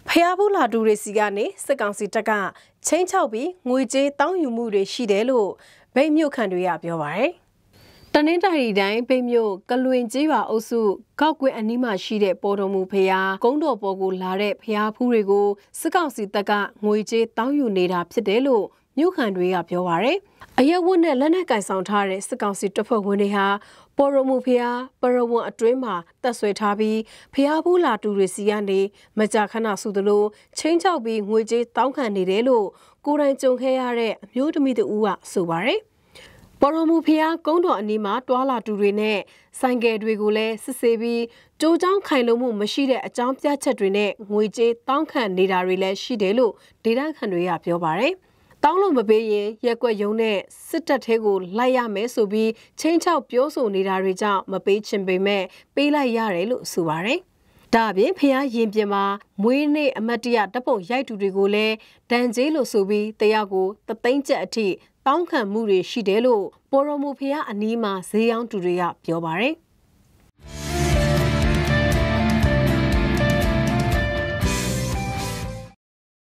ဖျားဘူးလာတူတွေစီကနေစစ်ကောင်စီတပ်ကချင်းချောက်ပြီးငွေကြေးတောင်းယူမှုတွေရှိတယ်လို့ဗိတ်မြို့ခံတွေကပြောပါတယ်။တနင်္သာရီတိုင်းဗိတ်မြို့ကလွင်ကျေးရွာအုပ်စုကောက်ကွင်းအနီးမှာရှိတဲ့ပေါ်တော်မူဖျားကုန်းတော်ပေါ်ကိုလာတဲ့ဖျားဖူးတွေကိုစစ်ကောင်စီတပ်ကငွေကြေးတောင်းယူနေတာဖြစ်တယ်လို့မြို့ခံတွေကပြောပါတယ်။အရက်ဝတ်နဲ့လက်နက်ကင်ဆောင်ထားတဲ့စစ်ကောင်စီတပ်ဖွဲ့ဝင်တွေဟာပေါ်ရမူဖျားပရဝွန်အတွင်းမှာတက်ဆွဲထားပြီးဖျားဘူးလာတူတွေစီကနေမကြာခဏဆိုသလိုချင်းချောက်ပြီးငွေကြေးတောင်းခံနေတယ်လို့ကိုယ်တိုင်ကြုံခဲ့ရတဲ့အမျိုးသမီးတဦးကဆိုပါတယ်။ပေါ်ရမူဖျားကုန်းတော်အနီးမှာတွာလာတူတွေနဲ့ဆိုင်ကယ်တွေကိုလည်းစစ်ဆေးပြီးကြိုးချောင်းခိုင်လုံမှုမရှိတဲ့အကြောင်းပြချက်တွေနဲ့ငွေကြေးတောင်းခံနေတာတွေလည်းရှိတယ်လို့ဒေသခံတွေကပြောပါတယ်။တောင်းလို့မပေးရင်ရက်ွက်ရုံနဲ့စစ်တပ်ထဲကိုလိုက်ရမယ်ဆိုပြီးချင်းချောက်ပြောဆိုနေတာတွေကြောင့်မပေးချင်ပေမဲ့ပေးလိုက်ရတယ်လို့ဆိုပါတယ်။ဒါအပြင်ဖျားရင်ပြင်မှာမွေးနေ့အမတ်တရတပ်ပုံရိုက်တူတွေကိုလည်းဒဏ်ကြေးလို့ဆိုပြီးတယောက်ကို3သိန်းကျပ်အထိတောင်းခံမှုတွေရှိတယ်လို့ပေါ်ရမူဖျားအနီးမှာဈေးရောင်းတူတွေကပြောပါတယ်။